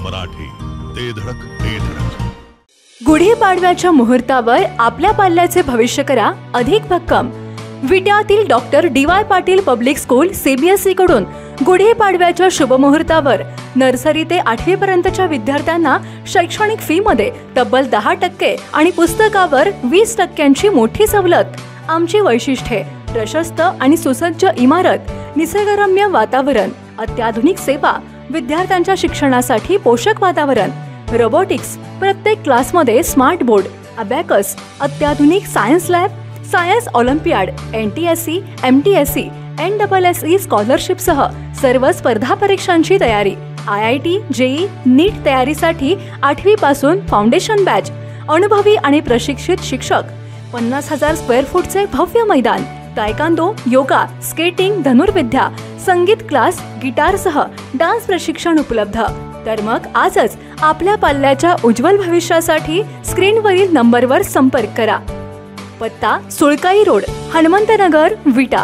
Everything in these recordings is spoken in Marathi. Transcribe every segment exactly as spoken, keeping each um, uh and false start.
मराठी, ते धडक ते धडक. गुढीपाडव्याच्या मुहूर्तावर आपल्या पाल्याचे भविष्य करा अधिक भक्कम. विट्यातील doctor D Y Patil public school CBSE कडून गुढीपाडव्याच्या शुभमुहूर्तावर नर्सरी ते आठवी पर्यंतच्या विद्यार्थ्यांना शैक्षणिक फी मध्ये तब्बल दहा टक्के आणि पुस्तकावर वीस टक्क्यांची मोठी सवलत. आमची वैशिष्ट्ये: प्रशस्त आणि सुसज्ज इमारत, निसर्गरम्य वातावरण, अत्याधुनिक सेवा, विद्यार्थ्यांच्या शिक्षणासाठी पोषक वातावरण, रोबोटिक्स, प्रत्येक क्लासमध्ये स्मार्ट बोर्ड, अबॅकस, अत्याधुनिक science lab, science olympiad, N T S C, M T S C, N double S E स्कॉलरशिपसह सर्व स्पर्धा परीक्षांची तयारी. I I T, JEE, NEET तयारीसाठी आठवी पासून फाउंडेशन बॅच, अनुभवी आणि प्रशिक्षित शिक्षक, पन्नास हजार स्क्वेअर फूटचे भव्य मैदान, तायकांदो, योगा, स्केटिंग, धनुर्विद्या, संगीत क्लास, गिटारसह डान्स प्रशिक्षण उपलब्ध. तर मग आजच आपल्या पाल्याच्या उज्ज्वल भविष्यासाठी स्क्रीनवरील नंबरवर संपर्क करा. पत्ता: सुळकाई रोड, हनुमंतनगर, विटा.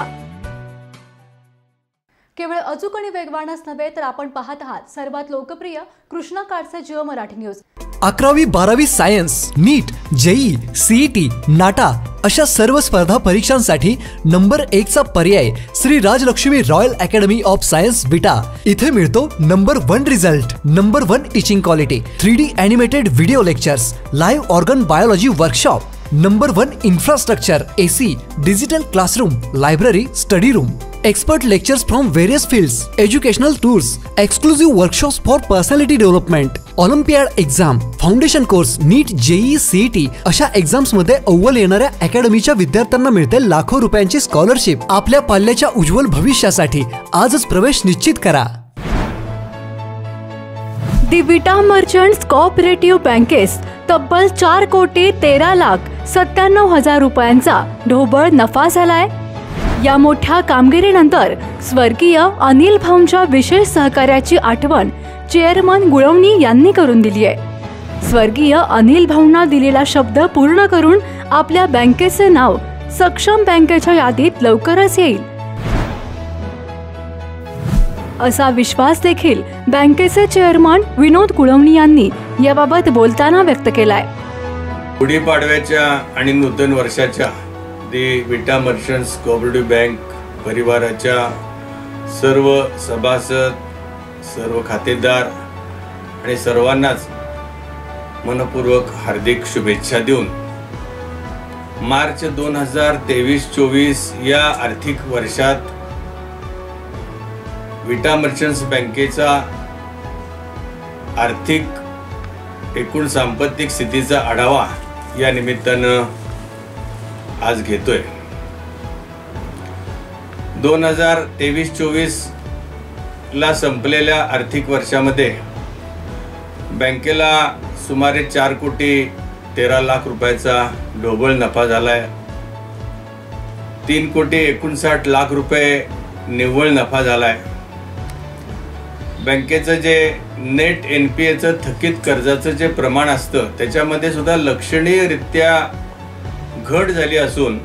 केवळ अचूक आणि वेगवानच नव्हे तर आपण पाहत आहात सर्वात लोकप्रिय कृष्णा काडसे जिओ मराठी न्यूज. अकरावी बारावी science, NEET, JEE, CET, NATA अशा सर्व स्पर्धा परीक्षांसाठी नंबर एक चा पर्याय Shri Rajlaxmi royal academy of science Vita. इथे मिळतो number one result, number one teaching quality, three D animated video lectures, live organ biology workshop, number one infrastructure, AC, digital classroom, library, study room, expert lectures from various fields, educational tours, exclusive workshops for personality development, Olympiad exam, foundation course, NEET, JEE, CET अशा एक्झाम्स मध्ये अव्वल येणाऱ्या अकॅडमीच्या विद्यार्थ्यांना मिळते लाखो रुपयांची स्कॉलरशिप. आपल्या पाल्याच्या उज्ज्वल भविष्यासाठी आजच प्रवेश निश्चित करा. दि विटा मर्चंट्स कोऑपरेटिव्ह बँकेस तब्बल चार कोटी तेरा लाख सत्त्याण्णव हजार रुपयांचा ढोबळ नफा झालाय. या मोठ्या कामगिरीनंतर स्वर्गीय अनिल भाऊंच्या विशेष सहकार्याची आठवण चेअरमन गुळवणी यांनी करून दिली आहे. स्वर्गीय अनिल भाऊंना दिलेला शब्द पूर्ण करून आपल्या बँकेचे नाव सक्षम बँकेच्या यादीत लवकरच येईल असा विश्वास देखील बँकेचे चेअरमन विनोद गुळवणी यांनी याबाबत बोलताना व्यक्त केलाय. गुढीपाडव्याच्या आणि नूतन वर्षाच्या दि विटा मर्चंट्स कोऑपरेटिव्ह बँक परिवाराच्या सर्व सभासद, सर्व खातेदार आणि सर्वांनाच मनपूर्वक हार्दिक शुभेच्छा देऊन मार्च दोन हजार तेवीस चोवीस या आर्थिक वर्षात विटा मर्चंट्स बँकेचा आर्थिक एकूण सांपत्तिक स्थितीचा आढावा या निमित्तानं आज घेतोय. दोन हजार तेवीस चोवीस ला संपलेल्या आर्थिक वर्षामध्ये बँकेला सुमारे चार कोटी तेरा लाख रुपयाचा ढोबळ नफा झालाय. तीन कोटी एकोणसाठ लाख रुपये निव्वळ नफा झालाय. बँकेचं जे नेट एन पी एचं थकीत कर्जाचं जे प्रमाण असतं त्याच्यामध्ये सुद्धा लक्षणीयरित्या घट झाली असून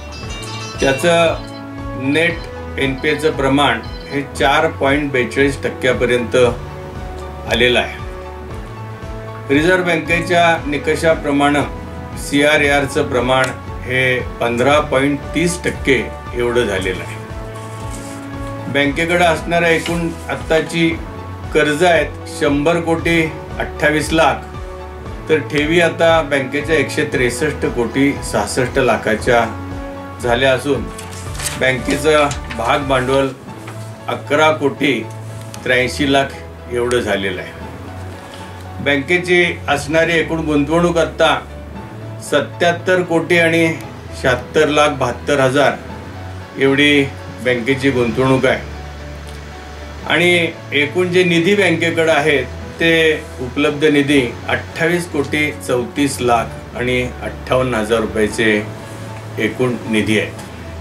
त्याचं नेट एन पी एचं प्रमाण हे चार पॉईंट बेचाळीस टक्क्यापर्यंत आलेलं आहे. रिझर्व्ह बँकेच्या निकषाप्रमाणे सी आर ए आरचं प्रमाण हे पंधरा पॉईंट तीस टक्के एवढं झालेलं आहे. बँकेकडे असणाऱ्या एकूण आत्ताची कर्ज आहेत शंभर कोटी अठ्ठावीस लाख, तर ठेवी आता बँकेच्या एकशे त्रेसष्ट कोटी सहासष्ट लाखाच्या झाल्या असून बँकेचं भाग भांडवल अकरा कोटी त्र्याऐंशी लाख एवढं झालेलं आहे. बँकेची असणारी एकूण गुंतवणूक आता सत्याहत्तर कोटी आणि शहात्तर लाख बहात्तर हजार एवढी बँकेची गुंतवणूक आहे. आणि एकूण जे निधी बँकेकडे आहेत ते उपलब्ध निधी अठ्ठावीस कोटी चौतीस लाख आणि अठ्ठावन्न हजार रुपयाचे एकूण निधी आहेत.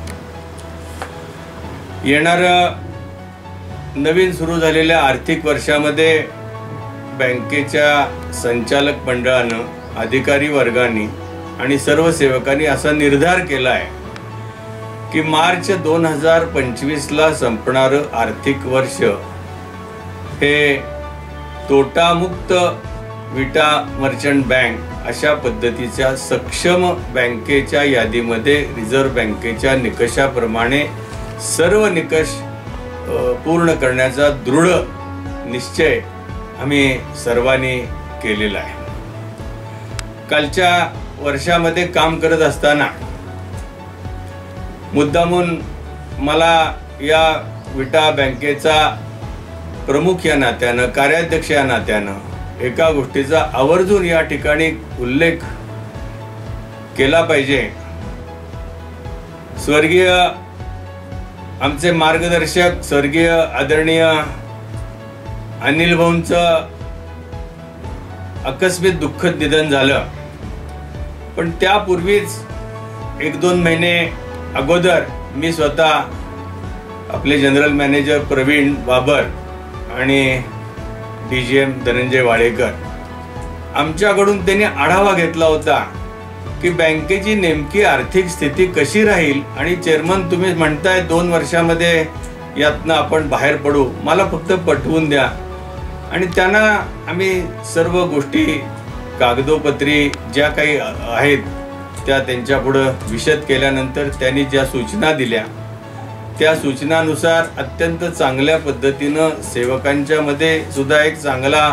येणाऱ्या नवीन सुरू झालेल्या आर्थिक वर्षामध्ये बँकेच्या संचालक मंडळानं, अधिकारी वर्गाने आणि सर्व सेवकांनी असा निर्धार केला आहे की मार्च दोन हजार पंचवीस ला संपणारं आर्थिक वर्ष हे तोटामुक्त विटा मर्चंट बँक अशा पद्धतीच्या सक्षम बँकेच्या यादीमध्ये रिझर्व्ह बँकेच्या निकषाप्रमाणे सर्व निकष पूर्ण करण्याचा दृढ निश्चय आम्ही सर्वांनी केलेला आहे. कालच्या वर्षामध्ये काम करत असताना मुद्दामून मला या विटा बँकेचा प्रमुख या नात्यानं, कार्याध्यक्ष या नात्यानं एका गोष्टीचा आवर्जून या ठिकाणी उल्लेख केला पाहिजे. स्वर्गीय आमचे मार्गदर्शक स्वर्गीय आदरणीय अनिल भाऊंचं आकस्मिक दुःखद निधन झालं, पण त्यापूर्वीच एक दोन महिने अगोदर मी स्वतः आपले जनरल मॅनेजर प्रवीण बाबर आणि D G M Dhananjay Wadekar आमच्याकडून त्यांनी आढावा घेतला होता की बँकेची नेमकी आर्थिक स्थिती कशी राहील. आणि चेअरमन तुम्ही म्हणताय दोन वर्षामध्ये यातनं आपण बाहेर पडू, मला फक्त पटवून द्या. आणि त्यांना आम्ही सर्व गोष्टी कागदोपत्री ज्या काही आहेत त्या त्यांच्या पुढं विशद केल्यानंतर त्यांनी ज्या सूचना दिल्या त्या सूचनानुसार अत्यंत चांगल्या पद्धतीनं सेवकांच्या मध्ये सुद्धा एक चांगला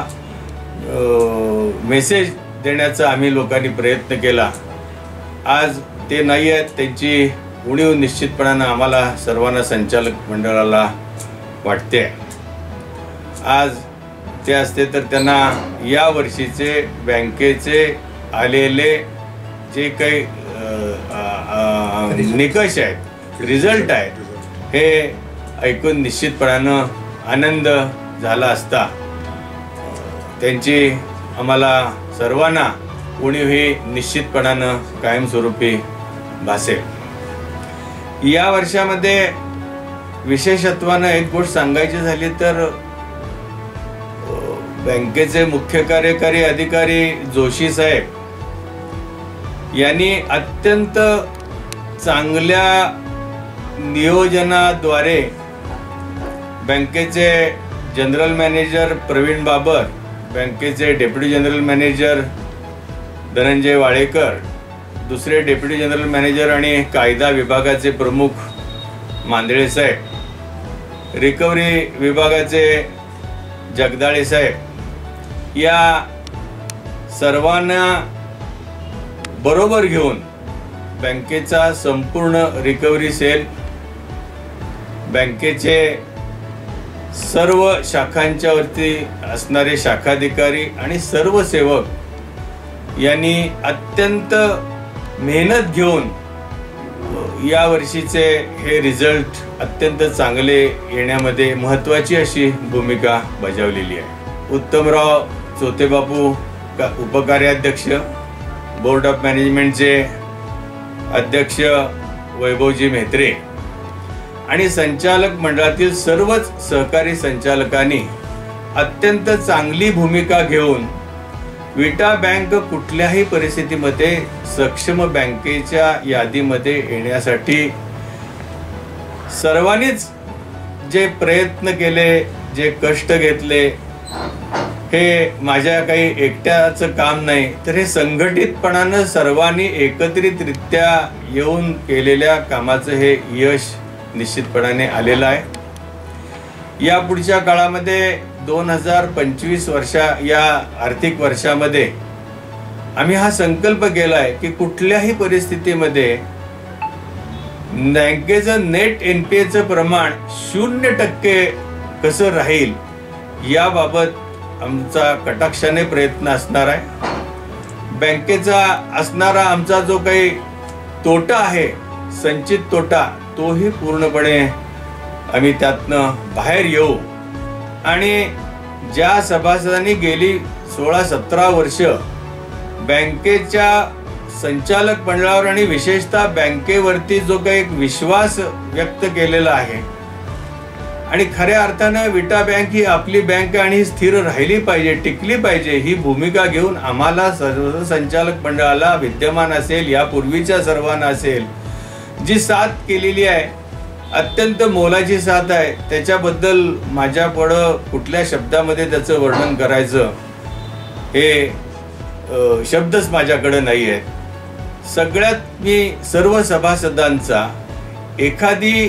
मेसेज देण्याचा आम्ही लोकांनी प्रयत्न केला. आज ते नाही आहेत, त्यांची उणीव निश्चितपणानं आम्हाला सर्वांना संचालक मंडळाला वाटते. आज ते असते तर त्यांना या वर्षीचे बँकेचे आलेले जे काही निकष आहेत, रिझल्ट आहेत, हे ऐकून निश्चितपणानं आनंद झाला असता. त्यांची आम्हाला सर्वांना उणीव ही निश्चितपणानं कायमस्वरूपी भासेल. या वर्षामध्ये विशेषत्वानं एक गोष्ट सांगायची झाली तर बँकेचे मुख्य कार्यकारी अधिकारी जोशी साहेब यांनी अत्यंत चांगल्या नियोजनाद्वारे बँकेचे जनरल मॅनेजर प्रवीण बाबर, बँकेचे deputy general manager Dhananjay Wadekar, दुसरे डेप्युटी जनरल मॅनेजर आणि कायदा विभागाचे प्रमुख मांदळे साहेब, रिकव्हरी विभागाचे जगदाळे साहेब, या सर्वांना बरोबर घेऊन बँकेचा संपूर्ण रिकव्हरी सेल, बँकेचे सर्व शाखांच्या वरती असणारे शाखाधिकारी आणि सर्व सेवक यांनी अत्यंत मेहनत घेऊन या वर्षीचे हे रिझल्ट अत्यंत चांगले येण्यामध्ये महत्त्वाची अशी भूमिका बजावलेली आहे. उत्तमराव चोतेबापू उपकार्याध्यक्ष, बोर्ड ऑफ मॅनेजमेंटचे अध्यक्ष वैभवजी म्हेत्रे आणि संचालक मंडळातील सर्वच सहकारी संचालकांनी अत्यंत चांगली भूमिका घेऊन विटा बँक कुठल्याही परिस्थितीमध्ये सक्षम बँकेच्या यादीमध्ये येण्यासाठी सर्वांनीच जे प्रयत्न केले, जे कष्ट घेतले, हे माझ्या काही एकट्याचं काम नाही, तर हे संघटितपणानं सर्वांनी एकत्रितरित्या येऊन केलेल्या कामाचं हे यश निश्चितपणाने आलेलं आहे. या पुढच्या काळामध्ये दोन हजार पंचवीस वर्षा या आर्थिक वर्षामध्ये आम्ही हा संकल्प केला आहे की कुठल्याही परिस्थितीमध्ये बँकेचं नेट एन पी एचं प्रमाण शून्य टक्के कसं राहील याबाबत आमचा कटाक्षाने प्रयत्न असणार आहे. बँकेचा असणारा आमचा जो काही तोटा आहे, संचित तोटा, तोही पूर्णपणे आम्ही त्यातनं बाहेर येऊ. आणि ज्या सभासदांनी गेली सोळा सतरा वर्ष बँकेच्या संचालक मंडळावर आणि विशेषतः बँकेवरती जो काही एक विश्वास व्यक्त केलेला आहे आणि खऱ्या अर्थानं विटा बँक ही आपली बँक आणि ही स्थिर राहिली पाहिजे, टिकली पाहिजे, ही भूमिका घेऊन आम्हाला सर्व संचालक मंडळाला, विद्यमान असेल यापूर्वीच्या सर्वांना असेल, जी साथ केलेली आहे अत्यंत मोलाची साथ आहे. त्याच्याबद्दल माझ्यापुढं कुठल्या शब्दामध्ये त्याचं वर्णन करायचं हे शब्दच माझ्याकडे नाही आहेत. सगळ्यात मी सर्व सभासदांचा, एखादी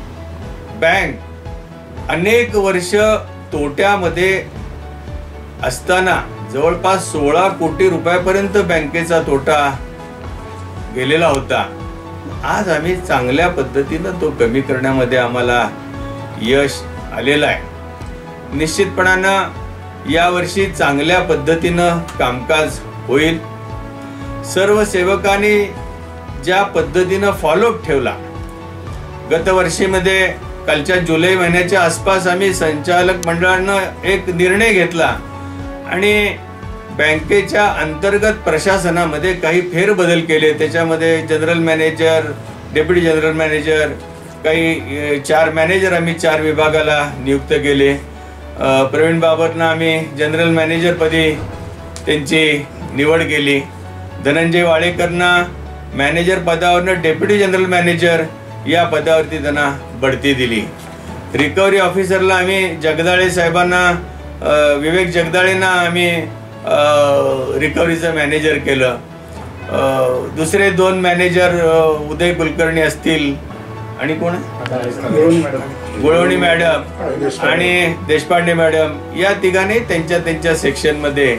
बँक अनेक वर्ष तोट्यामध्ये असताना जवळपास सोळा कोटी रुपयापर्यंत बँकेचा तोटा गेलेला होता, आज आम्ही चांगल्या पद्धतीनं तो कमी करण्यामध्ये आम्हाला यश आलेलं आहे. निश्चितपणानं यावर्षी चांगल्या पद्धतीनं कामकाज होईल. सर्व सेवकांनी ज्या पद्धतीनं फॉलोअप ठेवला, गतवर्षीमध्ये कालच्या जुलै महिन्याच्या आसपास आम्ही संचालक मंडळानं एक निर्णय घेतला आणि बँकेच्या अंतर्गत प्रशासनामध्ये काही फेरबदल केले. त्याच्यामध्ये general manager, deputy general manager, काही चार मॅनेजर आम्ही चार विभागाला नियुक्त केले. प्रवीण बाबरना आम्ही जनरल मॅनेजरपदी त्यांची निवड केली. धनंजय वाळेकरना मॅनेजर पदावरनं डेप्युटी जनरल मॅनेजर या पदावरती त्यांना बढती दिली. रिकव्हरी ऑफिसरला आम्ही जगदाळे साहेबांना, विवेक जगदाळेंना आम्ही रिकव्हरीचं मॅनेजर केलं. दुसरे दोन मॅनेजर उदय कुलकर्णी असतील आणि कोण गुळवणी मॅडम आणि देशपांडे मॅडम, या तिघांनी त्यांच्या त्यांच्या सेक्शनमध्ये.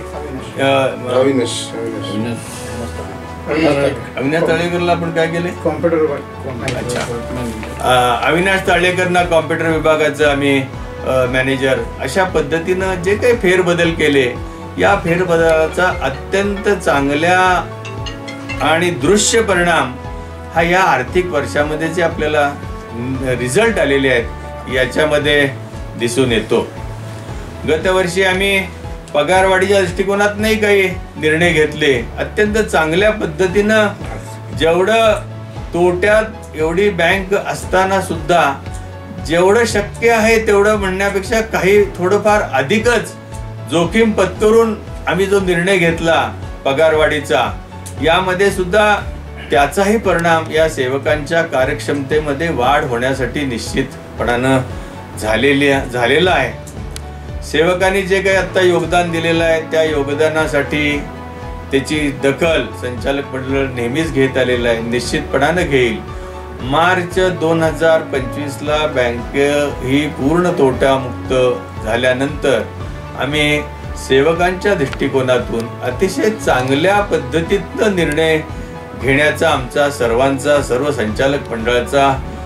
अविनाश ताळेकरला आपण काय केले? कॉम्प्युटर. अच्छा, अविनाश ताळेकरना कॉम्प्युटर विभागाचं आम्ही मॅनेजर. अशा पद्धतीनं जे काही फेरबदल केले, या फेरबदलाचा अत्यंत चांगल्या आणि दृश्य परिणाम हा या आर्थिक वर्षामध्ये जे आपल्याला रिझल्ट आलेले आहेत याच्यामध्ये दिसून येतो. गतवर्षी आम्ही पगारवाढीच्या दृष्टिकोनात नाही काही निर्णय घेतले. अत्यंत चांगल्या पद्धतीनं जेवढं तोट्यात एवढी बँक असताना सुद्धा जेवढं शक्य आहे तेवढं म्हणण्यापेक्षा काही थोडंफार अधिकच जोखीम पत्करून आम्ही जो निर्णय घेतला पगारवाढीचा, यामध्ये सुद्धा त्याचाही परिणाम या सेवकांच्या कार्यक्षमतेमध्ये वाढ होण्यासाठी निश्चितपणानं झालेली झालेला आहे. सेवकांनी जे काही आता योगदान दिलेलं आहे त्या योगदानासाठी त्याची दखल संचालक मंडळ नेहमीच घेत आलेलं आहे, निश्चितपणानं घेईल. मार्च दोन हजार पंचवीसला बँक ही पूर्ण तोटामुक्त झाल्यानंतर आम्ही सेवकांच्या दृष्टिकोनातून अतिशय चांगल्या पद्धतीनं निर्णय घेण्याचा आमचा सर्वांचा, सर्व संचालक मंडळाचा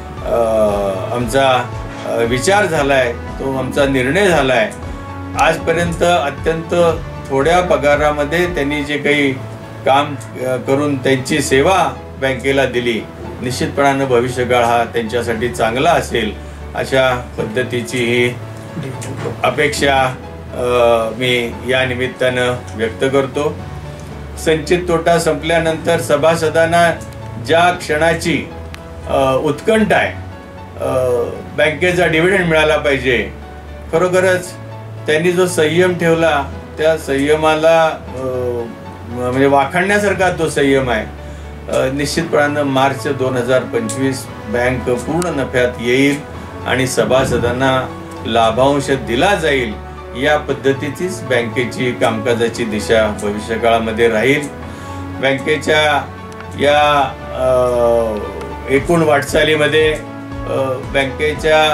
आमचा विचार झालाय, तो आमचा निर्णय झालाय. आजपर्यंत अत्यंत थोड्या पगारामध्ये त्यांनी जे काही काम करून त्यांची सेवा बँकेला दिली, निश्चितपणानं भविष्यकाळ हा त्यांच्यासाठी चांगला असेल अशा पद्धतीची ही अपेक्षा मी या निमित्तानं व्यक्त करतो. संचित तोटा संपल्यानंतर सभासदांना ज्या क्षणाची उत्कंठा आहे, बँकेचा डिव्हिडंड मिळाला पाहिजे, खरोखरच त्यांनी जो संयम ठेवला त्या संयमाला म्हणजे वाखाणण्यासारखा तो संयम आहे. निश्चितपणानं मार्च दोन हजार पंचवीस बँक पूर्ण नफ्यात येईल आणि सभासदांना लाभांश दिला जाईल. या पद्धतीचीच बँकेची कामकाजाची दिशा भविष्यकाळामध्ये राहील. बँकेच्या या एकूण वाटचालीमध्ये बँकेच्या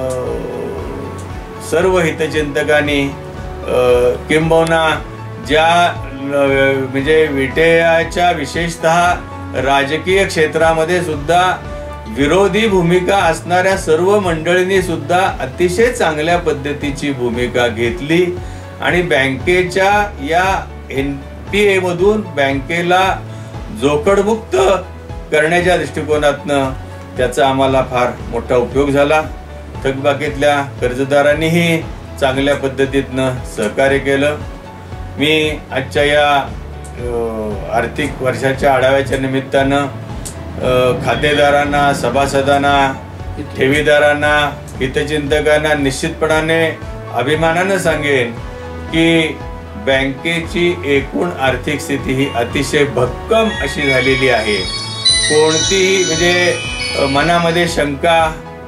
सर्व हितचिंतकांनी किंबहुना ज्या म्हणजे विटेच्या विशेषतः राजकीय क्षेत्रामध्ये सुद्धा विरोधी भूमिका असणाऱ्या सर्व मंडळींनी सुद्धा अतिशय चांगल्या पद्धतीची भूमिका घेतली आणि बँकेच्या या एन पी ए मधून बँकेला जोखडमुक्त करण्याच्या दृष्टिकोनातनं त्याचा आम्हाला फार मोठा उपयोग झाला. थकबाकीतल्या कर्जदारांनीही चांगल्या पद्धतीनं सहकार्य केलं. मी आजच्या या आर्थिक वर्षाच्या आढाव्याच्या निमित्तानं खातेदारांना, सभासदांना, ठेवीदारांना, हितचिंतकांना निश्चितपणाने अभिमानानं सांगेन की बँकेची एकूण आर्थिक स्थिती ही अतिशय भक्कम अशी झालेली आहे. कोणतीही म्हणजे मनामध्ये शंका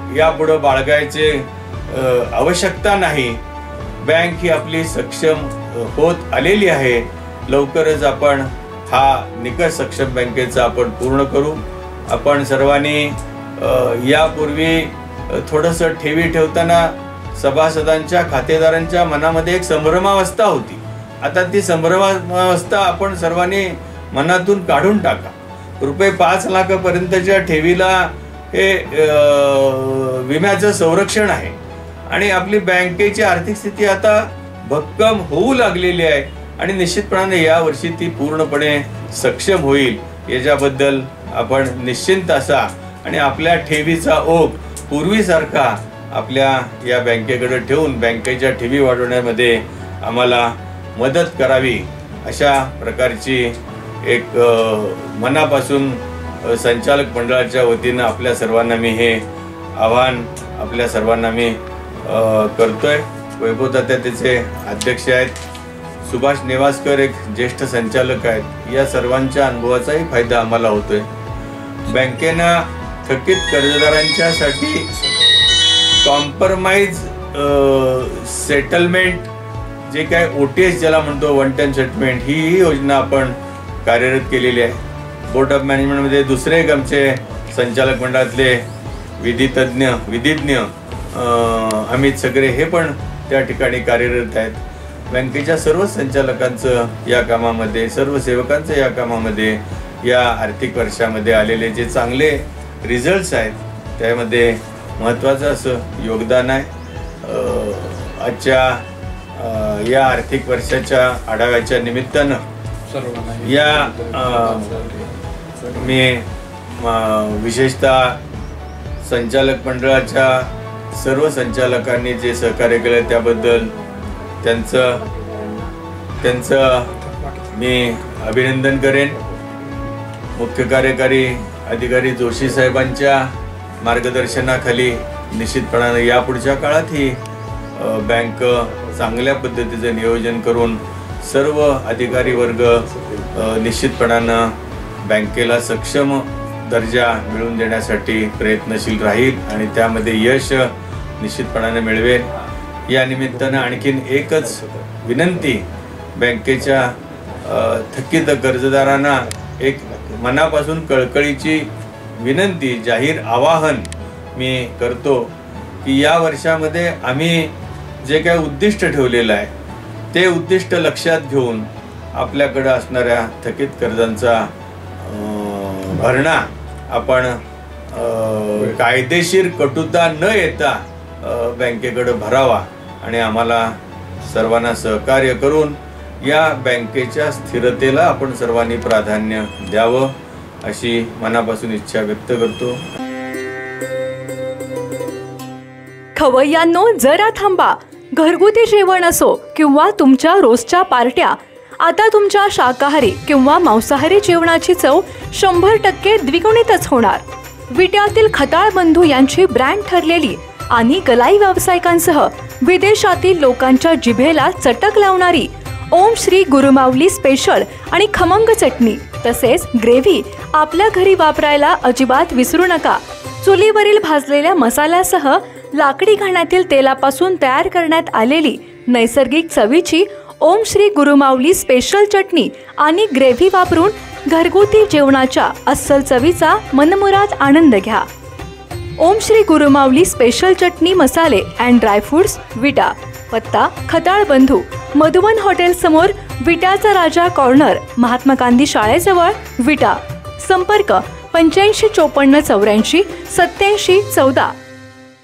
यापुढं बाळगायचे अ, आवश्यकता नाही. बँक ही आपली सक्षम अ, होत आलेली आहे. लवकरच आपण हा निकष सक्षम बँकेचा आपण पूर्ण करू. आपण सर्वांनी अ, यापूर्वी थोडंसं ठेवी ठेवताना सभासदांच्या खातेदारांच्या मनामध्ये एक संभ्रमावस्था होती. आता ती संभ्रमावस्था आपण सर्वांनी मनातून काढून टाका. रुपये पाच लाखापर्यंतच्या ठेवीला हे विम्याचं संरक्षण आहे आणि आपली बँकेची आर्थिक स्थिती आता भक्कम होऊ लागलेली आहे आणि निश्चितपणाने या वर्षी ती पूर्णपणे सक्षम होईल याच्याबद्दल आपण निश्चिंत असा आणि आपल्या ठेवीचा ओघ पूर्वीसारखा आपल्या या बँकेकडे ठेवून बँकेच्या ठेवी वाढवण्यामध्ये आम्हाला मदत करावी अशा प्रकारची एक मनापासून संचालक मंडळाच्या वतीनं आपल्या सर्वांना मी हे आव्हान आपल्या सर्वांना मी करतोय. वैभव तात्या त्याचे अध्यक्ष आहेत. सुभाष नेवासकर एक ज्येष्ठ संचालक आहेत. या सर्वांच्या अनुभवाचाही फायदा आम्हाला होतोय. बँकेनं थकीत कर्जदारांच्यासाठी कॉम्प्रोमाइज सेटलमेंट जे काय ओ टी एस ज्याला म्हणतो वन टाइम सेटलमेंट ही ही योजना आपण कार्यरत केलेली आहे. बोर्ड ऑफ मॅनेजमेंटमध्ये दुसरे एक आमचे संचालक मंडळातले विधितज्ञ विधिज्ञ अमित सगरे हे पण त्या ठिकाणी कार्यरत आहेत. बँकेच्या सर्व संचालकांचं या कामामध्ये सर्व सेवकांचं या कामामध्ये या आर्थिक वर्षामध्ये आलेले जे चांगले रिझल्ट्स आहेत त्यामध्ये महत्त्वाचं असं योगदान आहे. आजच्या या आर्थिक वर्षाच्या आढाव्याच्या निमित्तानं या मी विशेषतः संचालक मंडळाच्या सर्व संचालकांनी जे सहकार्य केलं त्याबद्दल त्यांचं त्यांचं मी अभिनंदन करेन. मुख्य कार्यकारी अधिकारी जोशी साहेबांच्या मार्गदर्शनाखाली निश्चितपणाने यापुढच्या काळातही बँक चांगल्या पद्धतीचं नियोजन करून सर्व अधिकारी वर्ग निश्चितपणानं बँकेला सक्षम दर्जा मिळवून देण्यासाठी प्रयत्नशील राहील आणि त्यामध्ये यश निश्चितपणाने मिळवेल. या निमित्तानं आणखीन एकच विनंती बँकेच्या थकीत कर्जदारांना एक मनापासून कळकळीची विनंती जाहीर आवाहन मी करतो की या वर्षामध्ये आम्ही जे काय उद्दिष्ट ठेवलेलं आहे ते उद्दिष्ट लक्षात घेऊन आपल्याकडे असणाऱ्या थकीत कर्जांचा भरणा आपण कायदेशीर कटुता न येता बँकेकडे भरावा आणि आम्हाला सर्वांना सहकार्य करून या बँकेच्या स्थिरतेला आपण सर्वांनी प्राधान्य द्यावं अशी मनापासून इच्छा व्यक्त करतो. खवय्यांनो जरा थांबा. घरगुती जेवण असो किंवा तुमच्या रोजच्या पार्ट्या, आता तुमच्या शाकाहारी किंवा मांसाहारी जेवणाची चव शंभर टक्के द्विगुणितच होणार. विट्यातील खताळ बंधू यांची ब्रँड ठरलेली आणि गलाई व्यावसायिकांसह विदेशातील लोकांच्या जिभेला चटक लावणारी ओम श्री गुरुमाऊली स्पेशल आणि खमंग चटणी तसेच ग्रेव्ही आपल्या घरी वापरायला अजिबात विसरू नका. चुलीवरील भाजलेल्या मसाल्यासह लाकडी घाण्यातील तेलापासून तयार करण्यात आलेली नैसर्गिक चवीची ओम श्री गुरुमाऊली स्पेशल चटणी आणि ग्रेव्ही वापरून घरगुती जेवणाच्या अस्सल चवीचा मनमुराद आनंद घ्या. ओम श्री गुरुमाऊली स्पेशल चटणी मसाले अँड ड्रायफ्रुट्स विटा. पत्ता खताळ बंधू, मधुवन हॉटेल समोर, विटाचा राजा कॉर्नर, महात्मा गांधी शाळेजवळ, विटा. संपर्क पंच्याऐंशी चोपन्न चौऱ्याऐंशी सत्याऐंशी चौदा.